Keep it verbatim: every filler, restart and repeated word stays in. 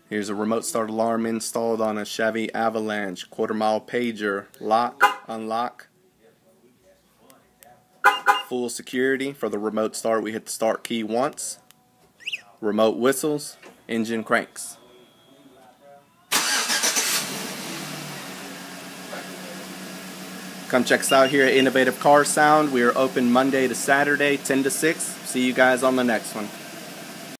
Here's a remote start alarm installed on a Chevy Avalanche, quarter mile pager, lock, unlock, full security. For the remote start, we hit the start key once, remote whistles, engine cranks. Come check us out here at Innovative Car Sound. We are open Monday to Saturday, ten to six. See you guys on the next one.